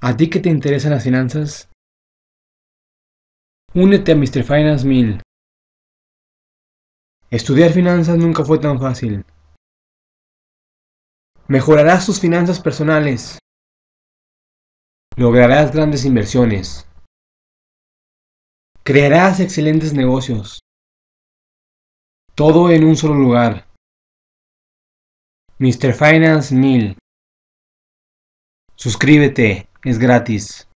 ¿A ti que te interesan las finanzas? Únete a Mr. Finance 1000. Estudiar finanzas nunca fue tan fácil. Mejorarás tus finanzas personales. Lograrás grandes inversiones. Crearás excelentes negocios. Todo en un solo lugar. Mr. Finance 1000. Suscríbete, es gratis.